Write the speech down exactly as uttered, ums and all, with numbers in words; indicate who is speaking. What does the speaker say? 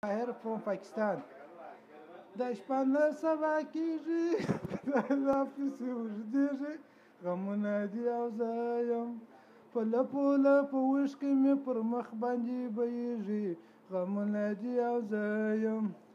Speaker 1: Tahir from Pakistan. د شپه نه سبا کېږي دا پسې اوږدېږي غمونه دي او زه یم په لپو لپو اوښکې مې پر مخ باندې بهیږي غمونه دي او زه یم